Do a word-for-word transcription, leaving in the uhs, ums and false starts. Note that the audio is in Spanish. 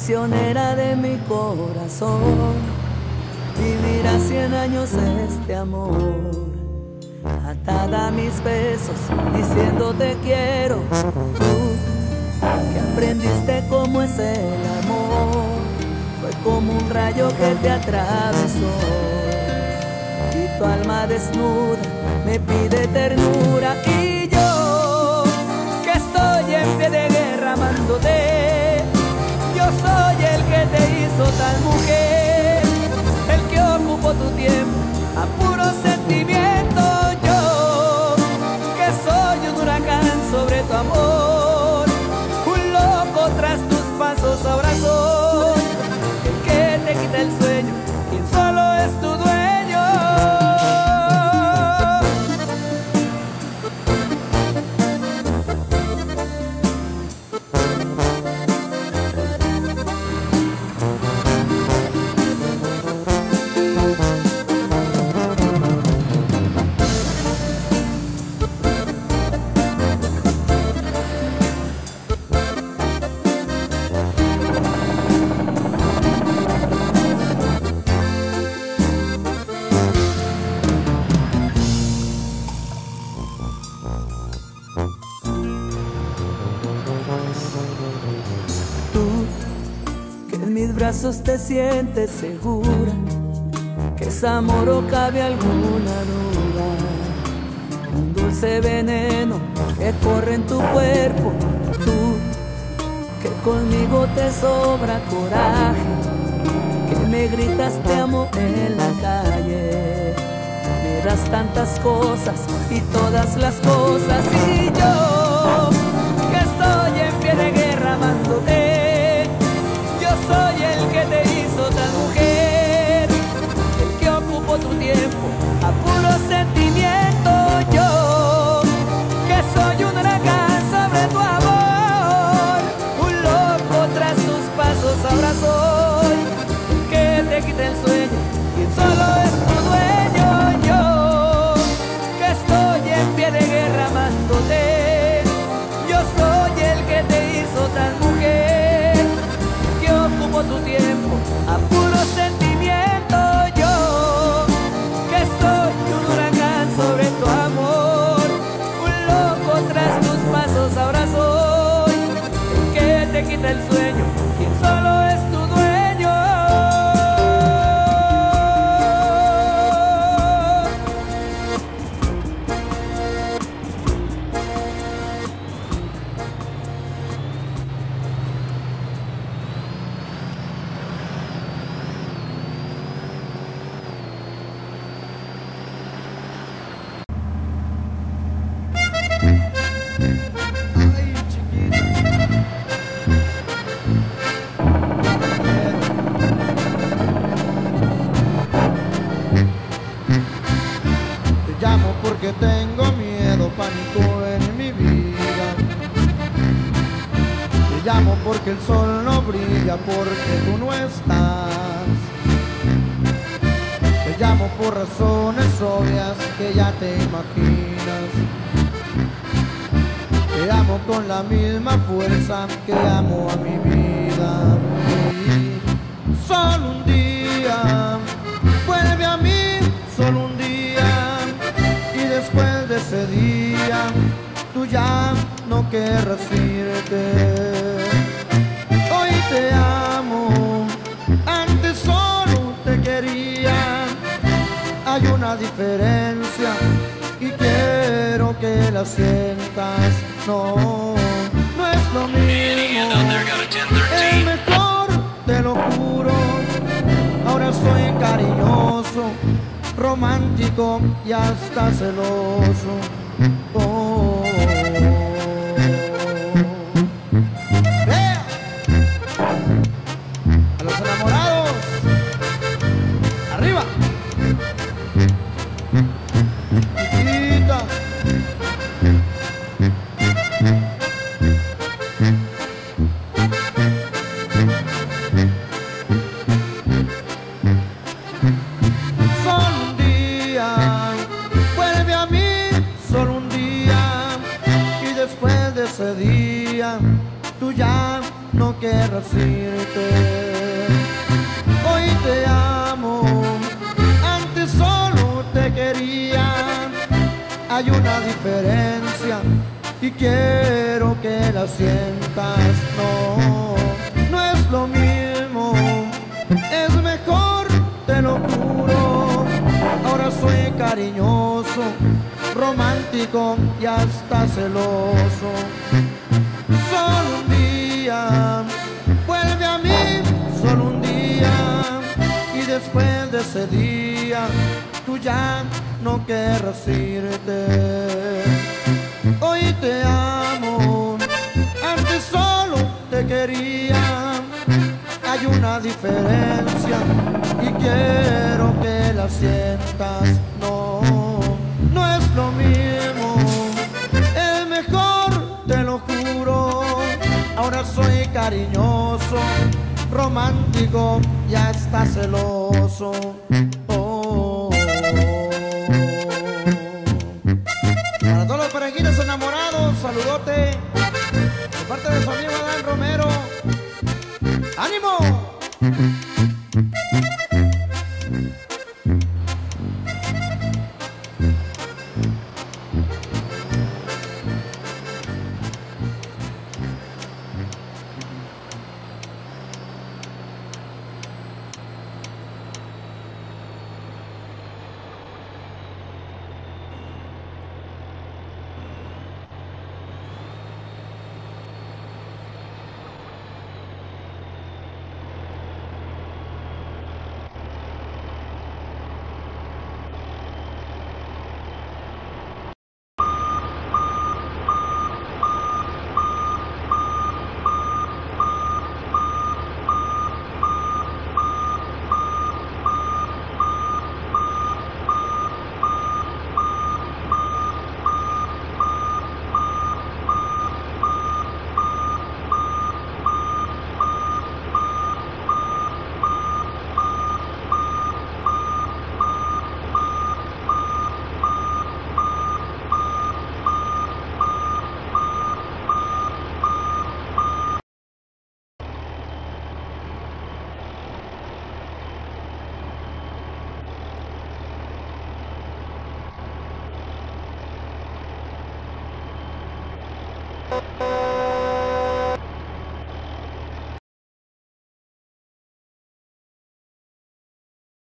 prisionera de mi corazón. Vivirá cien años este amor, atada a mis besos, diciendo te quiero. Tú, que aprendiste cómo es el amor, fue como un rayo que te atravesó. Y tu alma desnuda me pide ternura. Y yo, que estoy en pie de guerra amándote, yo soy el que te hizo tal mujer, el que ocupó tu tiempo a puro sentimiento. Yo, que soy un huracán sobre tu amor, un loco tras tus pasos ahora soy el que te quita el sueño, quien solo es tu dueño. Brazos te sientes segura, que es amor o cabe alguna duda. Un dulce veneno que corre en tu cuerpo, tú que conmigo te sobra coraje, que me gritas te amo en la calle. Me das tantas cosas y todas las cosas, y yo que estoy en pie de guerra amándote, soy el que te hizo tal mujer, el que ocupó tu tiempo a puro sentimiento. Yo, que soy un huracán sobre tu amor, un loco tras tus pasos ahora soy el que te quita el sueño, quien solo es tu dueño. Yo, que estoy en pie de guerra amándote, yo soy el que te hizo tal mujer, tu tiempo a puro sentimiento. Yo, que soy un huracán sobre tu amor, un loco tras tus pasos ahora soy el que te quita el sueño, quien solo es tu dueño. Porque tengo miedo, pánico en mi vida. Te llamo porque el sol no brilla, porque tú no estás. Te llamo por razones obvias que ya te imaginas. Te amo con la misma fuerza que amo a mi vida. Y solo un día, vuelve a mí, solo un día. Después de ese día, tú ya no querrás irte. Hoy te amo, antes solo te quería. Hay una diferencia y quiero que la sientas. No, no es lo mismo. Es mejor, te lo juro. Ahora soy cariñoso, romántico y hasta celoso. Oh. ¡Vea! A los enamorados, arriba. Chiquita. Solo un día, vuelve a mí, solo un día. querrás irte. Hoy te amo, antes solo te quería. Hay una diferencia y quiero que la sientas. No, no es lo mismo, es mejor, te lo juro. Ahora soy cariñoso, romántico y hasta celoso. Solo un día, vuelve a mí, solo un día. Y después de ese día, tú ya no querrás irte. Hoy te amo, antes solo te quería. Hay una diferencia y quiero que la sientas. No, no es lo mismo, es mejor, te lo juro. Ahora soy cariñoso, romántico y hasta celoso. Oh. Para todos los parejitos enamorados, saludote de parte de su amigo Adán Romero. ¡Ánimo! Bye.